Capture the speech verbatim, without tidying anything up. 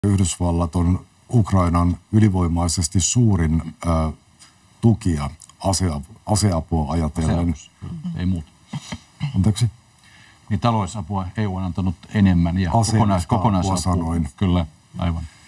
Yhdysvallat on Ukrainan ylivoimaisesti suurin äh, tukija ase- aseapua ajatellen. Aseapus, ei muuta. Anteeksi? Niin talousapua E U on antanut enemmän ja kokonais- kokonaisapua. sanoin. Kyllä, aivan.